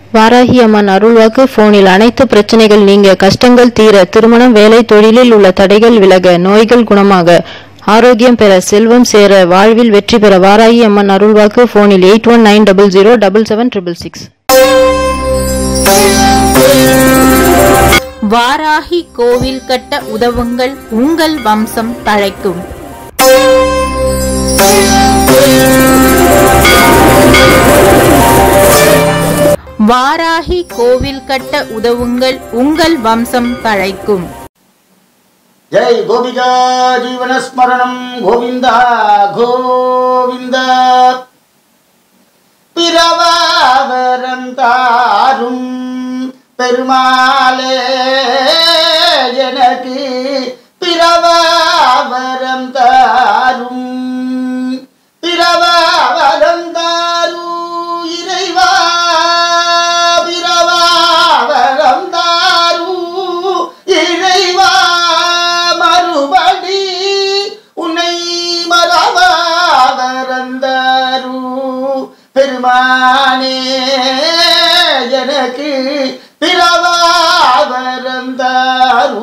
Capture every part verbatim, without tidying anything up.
வாராகி அம்மன் அருள்வாக்கு போனில் அனைத்து பிரச்சனைகள் நீங்க, கஷ்டங்கள் தீர, திருமணம், வேலை, தொழிலில் உள்ள தடைகள் விலக, நோய்கள் குணமாக, ஆரோக்கியம் பெற, செல்வம் சேர, வாழ்வில் வெற்றி பெற. வாராகி அம்மன் அருள்வாக்கு போனில் eight one nine double zero double seven triple six. Varahi கோவில் கட்ட உதவுங்கள், உங்கள் வம்சம் தழைக்கும். வாராகி கோவில் கட்ட உதவுங்கள், உங்கள் வம்சம் தழைக்கும். ஜெய் கோபிகா ஜீவனஸ்மரணம் கோவிந்தா கோவிந்தா. பிறவாவரம் தாரும் பெருமாளே எனக்கு பிறவாவரம் தாரும், பிறவாவரம் தாரு இறைவா, பிறவாவரம் தாரு இறைவா, மறுபடி உன்னை மறவாவரந்தாரு பெருமானே எனக்கு பிறவாவரந்தாரு.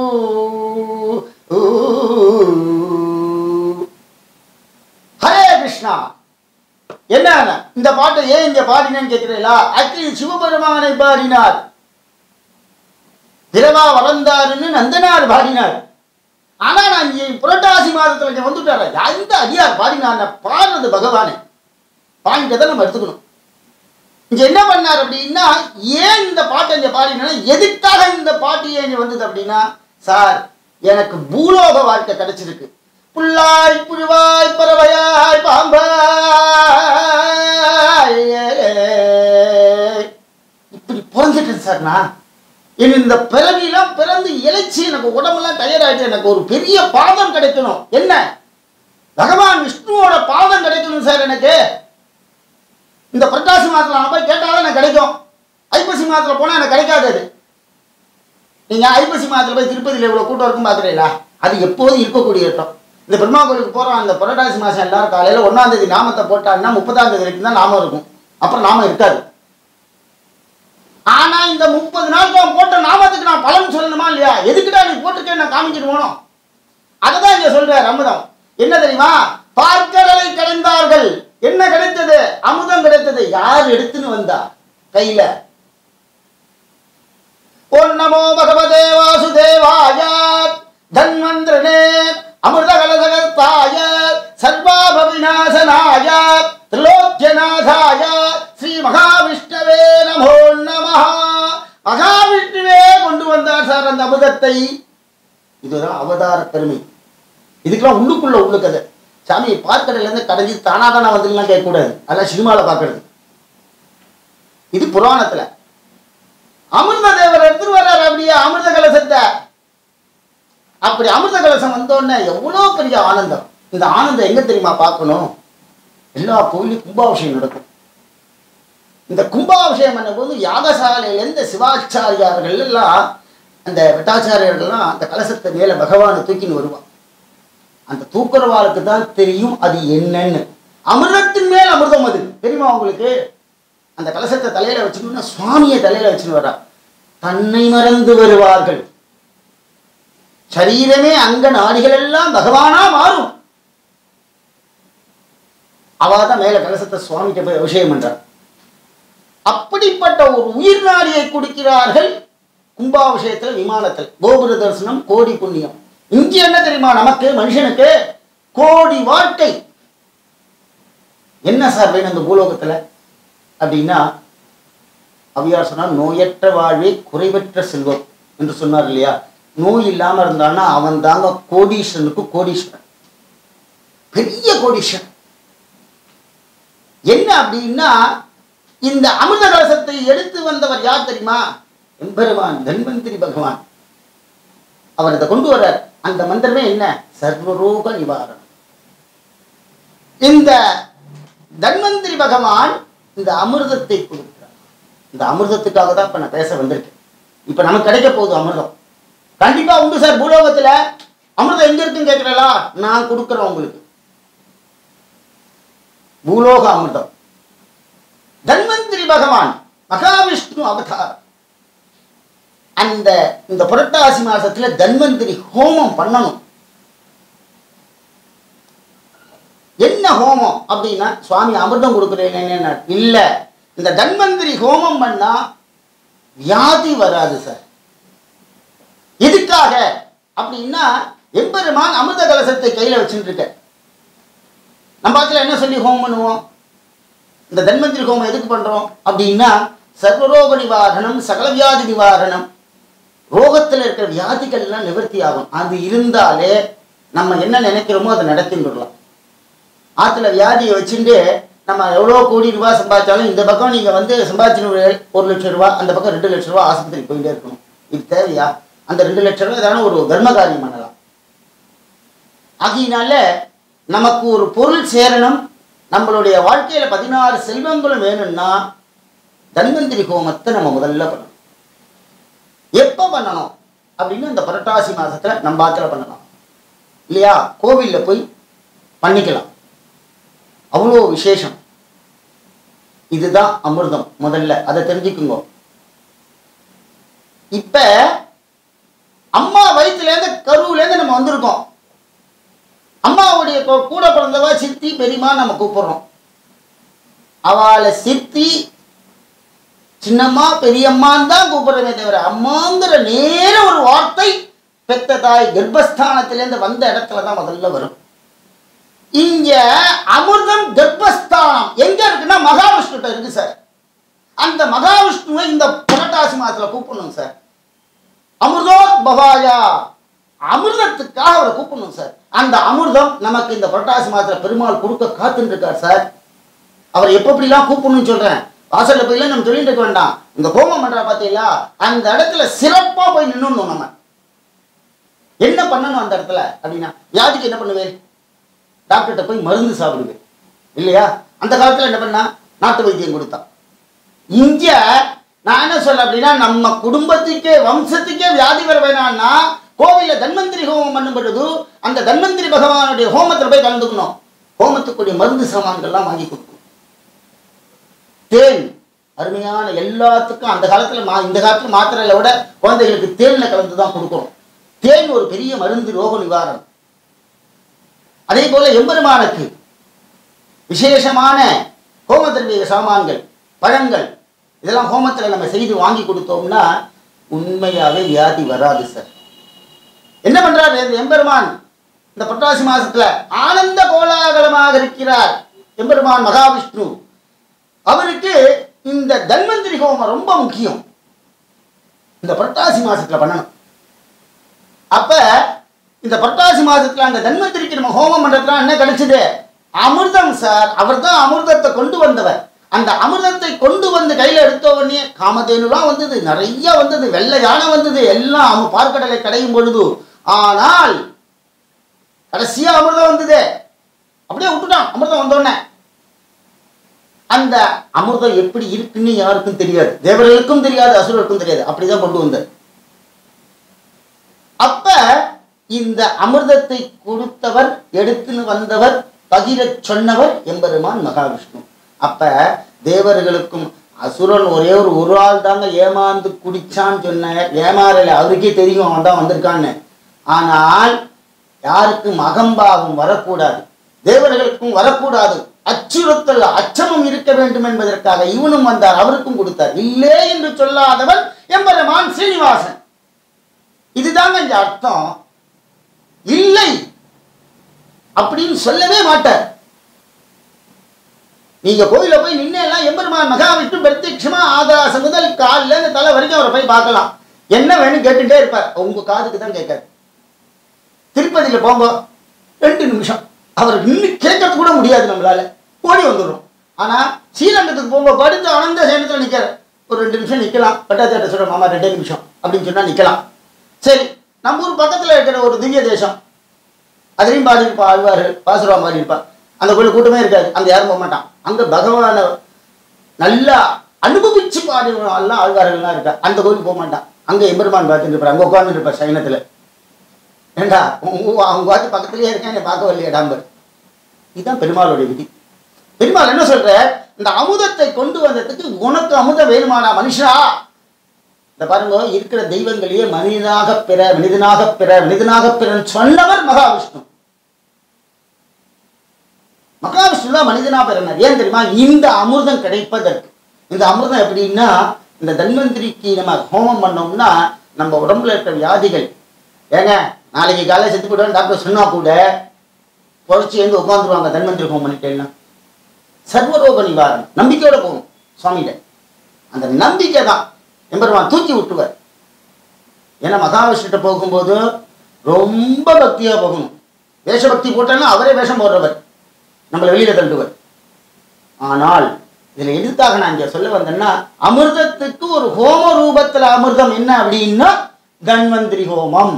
ஹரே கிருஷ்ணா. என்ன இந்த பாட்டை ஏன் இங்க பாடினேன்னு கேட்கிறீங்களா? ஆக்சுவலி சிவபெருமானை பாடினார், பிறவா வளர்ந்தாருன்னு நந்தனார் பாடினார். ஆனா நான் இங்க புரட்டாசி மாதத்துல இங்க வந்துட்டார எந்த அடியார் பாடினார்? பாடுறது பகவானே, பாயிண்டை தான் நம்ம எடுத்துக்கணும். இங்க என்ன பண்ணார் அப்படின்னா, ஏன் இந்த பாட்டை இங்க பாடினா, எதுக்காக இந்த பாட்டு ஏன் இங்க வந்தது அப்படின்னா, சார் எனக்கு பூலோக வாழ்க்கை கிடைச்சிருக்கு. புல்லாய் புழுவாய் பறவையாய் பாம்பாய் இப்படி பிறந்துட்டேன் சார். நான் என் இந்த பிறவிலாம் பிறந்து இழைச்சி எனக்கு உடம்பெல்லாம் டயர்டாயிட்டு, எனக்கு ஒரு பெரிய பாதம் கிடைக்கணும். என்ன பகவான் விஷ்ணுவோட பாதம் கிடைக்கணும் சார். எனக்கு இந்த புரட்டாசி மாதத்துல நான் போய் கேட்டாலும் எனக்கு கிடைக்கும். ஐப்பசி மாதத்துல போனா எனக்கு கிடைக்காது. அது நீங்க ஐப்பசி மாதத்துல போய் திருப்பதியில் இவ்வளவு கூட்டம் இருக்கும் பாக்குறீங்களா? அது எப்போதும் இருக்கக்கூடிய இடம். இந்த பெருமா கோயிலுக்கு போறோம், அந்த புரட்டாசி மாசம் எல்லாரும் காலையில ஒன்னாம் தேதி நாமத்தை போட்டாங்கன்னா முப்பதாம் தேதி வரைக்கும் தான் நாமம் இருக்கும், அப்புறம் நாமம் இருக்காது. ஆனா இந்த முப்பது நாளுக்கு அவன் போட்ட நாமத்துக்கு நான் பலன் சொல்லணுமா இல்லையா? எதுக்குடா நீ போட்டிருக்கேன் நான் காமிக்கிட்டு போனோம். அததான் இங்க சொல்ற அமுதம் என்ன தெரியுமா? பார்க்கடலை கடைந்தார்கள், என்ன கிடைத்தது? அமுதம் கிடைத்தது. யார் எடுத்துன்னு வந்தா கையில? ஓம் நமோ பகவதே வாசுதேவாய தன்வந்திரனே அமிர்த கலசகர்த்தாய சர்வாப விநாசனாய திரிலோக்யநாதாய ஸ்ரீ மகாவிஷ்ணவே நமோ நமஹ. மகாவிஷ்ணுவே கொண்டு வந்தார் சார் அந்த அமிர்தத்தை. இதுதான் அவதார பெருமை. இதுக்கெல்லாம் உள்ளுக்குள்ள உள்ள கதை. சாமி பார்க்கடல இருந்து கடைஞ்சி தானாதானா வந்துலாம் கேட்கக்கூடாது, அதெல்லாம் சினிமால பாக்குறது. இது புராணத்துல. அமிர்த தேவர் எடுத்துட்டு வர்றாரு அப்படியே அமிர்த கலசத்தை. அப்படி அமிர்த கலசம் வந்தோடனே எவ்வளவு பெரிய ஆனந்தம். இந்த ஆனந்தம் எங்க தெரியுமா பார்க்கணும்? எல்லா கோயிலும் கும்பாபிஷேகம் நடக்கும். இந்த கும்பாபிஷேகம் பண்ணும் போது யாகசாலையில இருந்து சிவாச்சாரியார்கள் எல்லாம், அந்த வெட்டாச்சாரியர்கள்லாம் அந்த கலசத்தை மேல பகவானை தூக்கின்னு வருவான். அந்த தூக்குறவாளுக்கு தான் தெரியும் அது என்னன்னு. அமிர்தத்தின் மேல் அமிர்தம் அது தெரியுமா உங்களுக்கு? அந்த கலசத்தை தலையில வச்சுக்கணும்னா சுவாமியை தலையில வச்சுன்னு வர்றா. தன்னை மறந்து வருவார்கள். சரீரமே அங்க நாடிகள் எல்லாம் பகவானா மாறும். அவாதான் மேல கலசத்தை சுவாமிகிட்ட போய் அபிஷேகம் பண்றார். அப்படிப்பட்ட ஒரு உயிர் நாடியை குடிக்கிறார்கள் கும்பாபிஷேகத்துல, விமானத்தில். கோபுர தரிசனம் கோடி புண்ணியம். இங்க என்ன தெரியுமா நமக்கு மனுஷனுக்கு? கோடி வாழ்க்கை. என்ன சார் வேணும் இந்த பூலோகத்துல அப்படின்னா, அவ்வியார் சொன்னார், நோயற்ற வாழ்வே குறைவற்ற செல்வம் என்று சொன்னார் இல்லையா? நோய் இல்லாம இருந்தான்னா அவன் தாங்க கோடீஸ்வரனுக்கு கோடீஸ்வரன், பெரிய கோடீஸ்வரன். என்ன அப்படின்னா, இந்த அமிர்த கலசத்தை எடுத்து வந்தவர் யார் தெரியுமா? எம்பெருமான் தன்வந்திரி பகவான். அவர் அதை கொண்டு வர்றார். அந்த மந்திரமே என்ன? சர்வரோக நிவாரணம். இந்த தன்வந்திரி பகவான் இந்த அமிர்தத்தை கொடுக்கிறார். இந்த அமிர்தத்துக்காக தான் இப்ப நான் பேச வந்திருக்கேன். இப்ப நமக்கு கிடைக்க போகுது அமிர்தம். கண்டிப்பா உண்டு சார் பூலோகத்துல. அமிர்தம் எங்க இருக்குன்னு கேட்கிறா? நான் கொடுக்கிறேன் உங்களுக்கு. பூலோக அமிர்தம். தன்வந்திரி பகவான் மகாவிஷ்ணு அவதாரம். அந்த இந்த புரட்டாசி மாசத்துல தன்வந்திரி ஹோமம் பண்ணணும். என்ன ஹோமம் அப்படின்னா, சுவாமி அமிர்தம் கொடுக்குறேன்னு இல்ல, இந்த தன்வந்திரி ஹோமம் பண்ணா வியாதி வராது சார். எதுக்காக அப்படின்னா, எம்பெருமான் அமிர்த கலசத்தை கையில வச்சுட்டு இருக்க. நம்ம பாத்துல என்ன சொல்லி ஹோமம் பண்ணுவோம்? இந்த தன்வந்திரி ஹோமம் எதுக்கு பண்றோம் அப்படின்னா, சர்வரோக நிவாரணம், சகல வியாதி நிவாரணம், ரோகத்தில் இருக்கிற வியாதிகள் எல்லாம் நிவர்த்தி ஆகும். அது இருந்தாலே நம்ம என்ன நினைக்கிறோமோ அதை நடத்தின்றலாம். ஆத்துல வியாதியை வச்சுட்டு நம்ம எவ்வளோ கோடி ரூபாய் சம்பாதிச்சாலும் இந்த பக்கம் நீங்க வந்து சம்பாதிச்சு ஒரு லட்சம் ரூபாய், அந்த பக்கம் ரெண்டு லட்சம் ரூபாய் ஆஸ்பத்திரிக்கு போயிட்டே இருக்கணும். இது தேவையா? அந்த ரெண்டு லட்சம் ரூபாய் தானே ஒரு தர்ம காரியம் பண்ணலாம். ஆகையினால நமக்கு ஒரு பொருள் சேரணும், நம்மளுடைய வாழ்க்கையில பதினாறு செல்வங்களும் வேணும்னா தன்வந்திரி ஹோமத்தை நம்ம முதல்ல பண்ணணும். எப்ப பண்ணணும் அப்படின்னு, இந்த புரட்டாசி மாசத்துல நம்ம ஆத்துல பண்ணலாம் இல்லையா? கோவில்ல போய் பண்ணிக்கலாம், அவ்வளோ விசேஷம். இதுதான் அமிர்தம். முதல்ல அதை தெரிஞ்சுக்குங்க. இப்ப அம்மா வயிற்றுல இருந்து கருவுல இருந்து நம்ம வந்திருக்கோம். அம்மாவுடைய கூட பிறந்தவா சித்தி பெரியமா நம்ம கூப்பிடுறோம். அவளை சித்தி சின்னம்மா பெரியம்மான்னு தான் கூப்பிடுறமே தவிர அம்மாங்கிற நேர ஒரு வார்த்தை பெத்த தாய் கர்ப்பஸ்தானத்திலேருந்து வந்த இடத்துல தான் முதல்ல வரும். இங்க அமிர்தம் கர்ப்பஸ்தானம் எங்க இருக்குன்னா மகாவிஷ்ணுட்ட இருக்கு சார். அந்த மகாவிஷ்ணுவை இந்த புரட்டாசி மாசத்துல கூப்பிடணும் சார். அமிர்தோத் பவாயா, அமிர்தத்துக்காக அவரை கூப்பிடணும் சார். அந்த அமிர்தம் நமக்கு இந்த புரட்டாசி மாசத்துல பெருமாள் கொடுக்க காத்துட்டு இருக்கார் சார். அவர் எப்ப எப்படிலாம் கூப்பிடணும்னு சொல்றேன். வாசல்ல போயில நம்ம சொல்லிட்டு இருக்க வேண்டாம். இந்த ஹோமம் பண்ற பாத்தீங்களா, அந்த இடத்துல சிறப்பா போய் நின்னுடணும். நம்ம என்ன பண்ணணும் அந்த இடத்துல அப்படின்னா, வியாதிக்கு என்ன பண்ணுவேன்? டாக்டர்கிட்ட போய் மருந்து சாப்பிடுவேன் இல்லையா? அந்த காலத்துல என்ன பண்ணா, நாட்டு வைத்தியம் கொடுத்தான். இங்க நான் என்ன சொல்ல அப்படின்னா, நம்ம குடும்பத்துக்கே வம்சத்துக்கே வியாதி வர வேணாம்னா கோவில தன்வந்திரி ஹோமம் பண்ணும் பொழுது அந்த தன்வந்திரி பகவானுடைய ஹோமத்தில் போய் கலந்துக்கணும். ஹோமத்துக்குரிய மருந்து சாமான்கள்லாம் வாங்கி கொடுக்கணும். தேன் அருமையான எல்லாத்துக்கும் அந்த காலத்துல மா இந்த காலத்துல மாத்திரையில விட குழந்தைகளுக்கு தேன்ல கலந்துதான் கொடுக்கணும். தேன் ஒரு பெரிய மருந்து, ரோக நிவாரணம். அதே போல எம்பெருமானுக்கு விசேஷமான ஹோம திரவிய சாமான்கள், பழங்கள், இதெல்லாம் ஹோமத்தில் நம்ம செய்து வாங்கி கொடுத்தோம்னா உண்மையாவே வியாதி வராது சார். என்ன பண்றாரு எம்பெருமான்? இந்த புரட்டாசி மாசத்துல ஆனந்த கோலாகலமாக இருக்கிறார் எம்பெருமான் மகாவிஷ்ணு. அவருக்கு இந்த தன்வந்திரி ஹோமம் ரொம்ப முக்கியம். இந்த புரட்டாசி மாசத்துல பண்ணணும். அப்ப இந்த புரட்டாசி மாசத்துல அந்த தன்வந்திரிக்கு நம்ம ஹோமம் பண்றதுலாம் என்ன கிடைச்சது? அமிர்தம் சார். அவர் தான் அமிர்தத்தை கொண்டு வந்தவர். அந்த அமிர்தத்தை கொண்டு வந்து கையில எடுத்த உடனே காமதேனுலாம் வந்தது, நிறைய வந்தது, வெள்ளை யானை வந்தது, எல்லாம் பார்க்கடலை கடையும் பொழுது. ஆனால் கடைசியா அமிர்தம் வந்தது, அப்படியே விட்டுட்டான். அமிர்தம் வந்தோடனே அந்த அமிர்தம் எப்படி இருக்குன்னு யாருக்கும் தெரியாது, தேவர்களுக்கும் தெரியாது, அசுரருக்கும் தெரியாது. அப்படிதான் கொண்டு வந்தார். அப்ப இந்த அமிர்தத்தை கொடுத்தவர், எடுத்துன்னு வந்தவர், பகிர சொன்னவர் எம்பெருமான் மகாவிஷ்ணு. அப்ப தேவர்களுக்கும் அசுரன் ஒரே ஒரு ஒரு ஆள் தாங்க ஏமாந்து குடிச்சான்னு சொன்ன, ஏமாறல, அவருக்கே தெரியும் அவன் தான் வந்திருக்கான்னு. ஆனால் யாருக்கும் அகம்பாவம் வரக்கூடாது, தேவர்களுக்கும் வரக்கூடாது, அச்சுறுத்தல் அச்சமும் இருக்க வேண்டும் என்பதற்காக இவனும் வந்தார், அவருக்கும் கொடுத்தார். இல்லை என்று சொல்லாதவன் எம்பெருமான் ஸ்ரீனிவாசன். இதுதாங்க இந்த அர்த்தம். இல்லை அப்படின்னு சொல்லவே மாட்டார். நீங்க கோயில போய் நின்னெல்லாம் எம்பெருமான் மகாவிஷ்ணு பிரத்யட்சமா ஆகாசம் முதல் காலில் இருந்து தலை வரைக்கும் அவரை போய் பார்க்கலாம். என்ன வேணும் கேட்டுட்டே இருப்பார். உங்க காதுக்கு தான் கேட்காது. திருப்பதியில போங்க, ரெண்டு நிமிஷம் அவர் நின்று கேட்கறது கூட முடியாது, நம்மளால ஓடி வந்துடும். ஆனா ஸ்ரீரங்கத்துக்கு போங்க, படுத்து ஆனந்த சேனத்துல நிக்கிற ஒரு ரெண்டு நிமிஷம் நிக்கலாம். பட்டாச்சாட்ட சொல்ற மாமா ரெண்டே நிமிஷம் அப்படின்னு சொன்னா நிக்கலாம். சரி, நம்ம ஊர் பக்கத்துல இருக்கிற ஒரு திவ்ய தேசம், அதுலையும் பாடி இருப்பா, ஆழ்வார்கள் பாசுரா பாடி இருப்பா. அந்த கோயில் கூட்டமே இருக்காது, அங்க யாரும் போக மாட்டான். அங்க பகவான நல்லா அனுபவிச்சு பாடிலாம் ஆழ்வார்கள்லாம் இருக்கா. அந்த கோயிலுக்கு போக மாட்டான். அங்க எம்பெருமான் பார்த்துட்டு இருப்பார், அங்க உட்கார்ந்துட்டு இருப்பார் சைனத்துல. ஏண்டா அவங்க பார்த்து பக்கத்துலயே இருக்கேன், பார்க்க வரலையா டாம்பர். இதுதான் பெருமாளுடைய விதி. பெருமாள் என்ன சொல்ற? இந்த அமுதத்தை கொண்டு வந்ததுக்கு உனக்கு அமுதம் வேணுமானா மனுஷா? இந்த பாருங்க, இருக்கிற தெய்வங்களையே மனிதனாக பெற மனிதனாக பெற மனிதனாக பெறன்னு சொன்னவர் மகாவிஷ்ணு. மகாவிஷ்ணு தான் மனிதனா பெறனர். ஏன் தெரியுமா? இந்த அமிர்தம் கிடைப்பதற்கு. இந்த அமிர்தம் எப்படின்னா, இந்த தன்வந்திரிக்கு நம்ம ஹோமம் பண்ணோம்னா நம்ம உடம்புல இருக்கிற வியாதிகள், ஏங்க நாளைக்கு காலையில் செத்து போய்டுவாங்க டாக்டர் சொன்னா கூட பொழைச்சி எழுந்து உட்காந்துருவாங்க தன்வந்திரி ஹோமம் பண்ணிட்டேன்னா. சர்வரோக நிவாரணம் நம்பிக்கையோட போகணும் சுவாமியில. அந்த நம்பிக்கை தான் எம்பெருமான் தூக்கி விட்டுவார். ஏன்னா மகாவிஷ்ணுட்ட போகும்போது ரொம்ப பக்தியா போகணும். வேஷபக்தி போட்டோன்னா அவரே வேஷம் போடுறவர், நம்மளை வெளியில தள்ளுவர். ஆனால் இதுல எதுக்காக நான் இங்க சொல்ல வந்தேன்னா, அமிர்தத்துக்கு ஒரு ஹோம ரூபத்துல அமிர்தம் என்ன அப்படின்னா தன்வந்திரி ஹோமம்.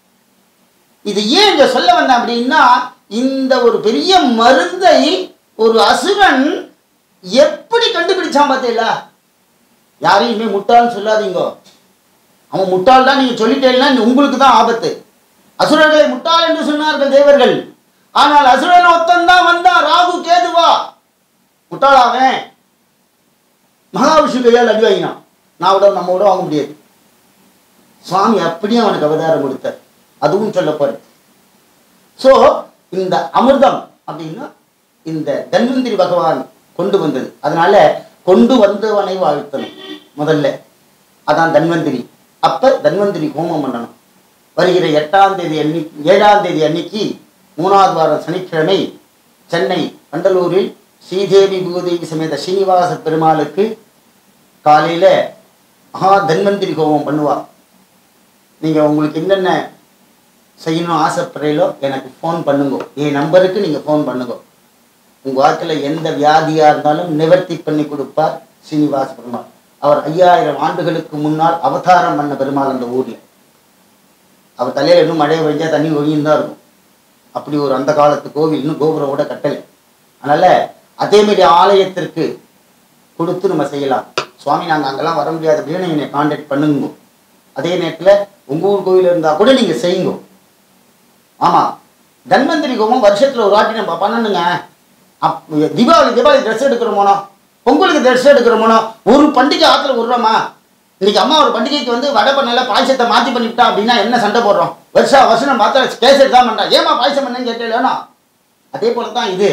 இது ஏன் இங்க சொல்ல வந்தேன் அப்படின்னா, இந்த ஒரு பெரிய மருந்தை ஒரு அசுரன் எப்படி கண்டுபிடிச்சான் பார்த்தீங்களா? யாரையுமே முட்டாள்னு சொல்லாதீங்க. அவன் முட்டாள் தான் நீங்க சொல்லிட்டேன்னா உங்களுக்கு தான் ஆபத்து. அசுரர்களை முட்டாள் என்று சொன்னார்கள் தேவர்கள். ஆனால் அசுரன் ஒத்தந்தான் வந்தான், ராகு கேதுவா முட்டாளாவன். மகாவிஷ்ணு கையால் அடி வாங்கினான். நான் விட நம்ம விட வாங்க முடியாது. சுவாமி அப்படியே அவனுக்கு அவதாரம் கொடுத்தார். அதுவும் சொல்ல போறேன். சோ இந்த அமிர்தம் அப்படின்னா இந்த தன்வந்திரி பகவான் கொண்டு வந்தது. அதனால கொண்டு வந்தவனை வாழ்த்தணும் முதல்ல. அதான் தன்வந்திரி. அப்ப தன்வந்திரி ஹோமம் பண்ணணும். வருகிற எட்டாம் தேதி அன்னைக்கு ஏழாம் தேதி அன்னைக்கு மூணாவது வாரம் சனிக்கிழமை சென்னை வண்டலூரில் ஸ்ரீதேவி பூதேவி சமேத ஸ்ரீனிவாச பெருமாளுக்கு காலையில மகா தன்வந்திரி ஹோமம் பண்ணுவா. நீங்க உங்களுக்கு என்னென்ன செய்யணும் ஆசைப்படுறீங்களோ எனக்கு ஃபோன் பண்ணுங்க. என் நம்பருக்கு நீங்க ஃபோன் பண்ணுங்க. உங்க வாழ்க்கையில் எந்த வியாதியா இருந்தாலும் நிவர்த்தி பண்ணி கொடுப்பார் ஸ்ரீனிவாச பெருமாள். அவர் ஐயாயிரம் ஆண்டுகளுக்கு முன்னால் அவதாரம் பண்ண பெருமாள் அந்த ஊர்ல. அவர் தலையில இன்னும் மழை பெஞ்சா தண்ணி ஒழியும் தான் இருக்கும். அப்படி ஒரு அந்த காலத்து கோவில், இன்னும் கோபுரம் கூட கட்டலை. அதனால அதே மாதிரி ஆலயத்திற்கு கொடுத்து நம்ம செய்யலாம். சுவாமி நாங்கள் அங்கெல்லாம் வர முடியாது அப்படின்னு என்னை கான்டாக்ட் பண்ணுங்க. அதே நேரத்தில் உங்க ஊர் கோவில் இருந்தா கூட நீங்க செய்யுங்க. ஆமா, தன்வந்திரி ஹோமம் வருஷத்துல ஒரு வாட்டி நம்ம பண்ணணுங்க. அப் தீபாவளி தீபாவளி ட்ரெஸ் எடுக்கிறோமோனோ, பொங்கலுக்கு ட்ரெஸ் எடுக்கிறோமோனோ, ஒரு பண்டிகை ஆற்றுல விடுறோமா? இன்னைக்கு அம்மா ஒரு பண்டிகைக்கு வந்து வடை பண்ணல பாயசத்தை மாற்றி பண்ணிவிட்டா அப்படின்னா என்ன சண்டை போடுறோம்? வருஷா வருஷம் பார்த்தா கேசட் தான் பண்றா. ஏமா பாயசம் பண்ணேன்னு கேட்டேன்னா அதே போல தான் இது.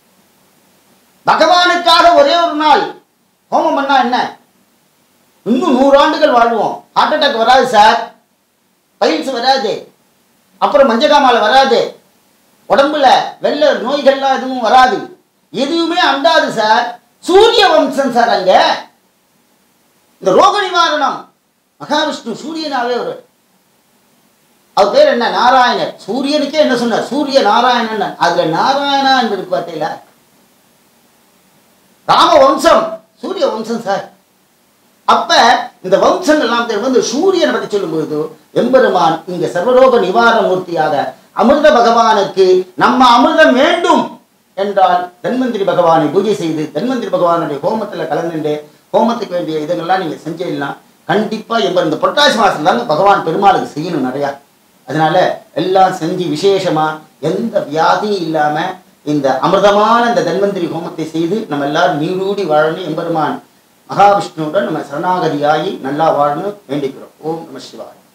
பகவானுக்காக ஒரே ஒரு நாள் ஹோமம் பண்ணா என்ன? இன்னும் நூறு ஆண்டுகள் வாழ்வோம். ஹார்ட் அட்டாக் வராது சார், பைல்ஸ் வராது, அப்புறம் மஞ்சகாமால வராது, உடம்புல வெள்ள நோய்கள்லாம் எதுவும் வராது, எதுவுமே அண்டாது சார். சூரிய வம்சம் சார். அங்க இந்த ரோக நிவாரணம் மகாவிஷ்ணு சூரியனாவே ஒரு, அவர் பேர் என்ன? நாராயணர். சூரியனுக்கே என்ன சொன்னார்? சூரிய நாராயணன். அதுல நாராயணா என்பது பார்த்தீங்களா? ராம வம்சம் சூரிய வம்சம் சார். அப்ப இந்த வம்சங்கள் எல்லாம் வந்து சூரியனை பற்றி சொல்லும் பொழுது எம்பெருமான் இங்க சர்வரோக நிவாரண மூர்த்தியாக அமிர்த பகவானுக்கு நம்ம அமிர்தம் வேண்டும் என்றால் தன்வந்திரி பகவானை பூஜை செய்து தன்வந்திரி பகவானுடைய ஹோமத்துல கலந்துட்டு ஹோமத்துக்கு வேண்டிய இதெல்லாம் நீங்க செஞ்சிடலாம். கண்டிப்பா எப்ப இந்த புரட்டாசி மாசம் தாங்க பகவான் பெருமாளுக்கு செய்யணும் நிறையா. அதனால எல்லாம் செஞ்சு விசேஷமா எந்த வியாதியும் இல்லாம இந்த அமிர்தமான இந்த தன்வந்திரி ஹோமத்தை செய்து நம்ம எல்லாரும் நீடூடி வாழணும். எம்பெருமான் மகாவிஷ்ணுவுடன் நம்ம சரணாகதியாகி நல்லா வாழணும் வேண்டிக்கிறோம். ஓம் நம சிவாய.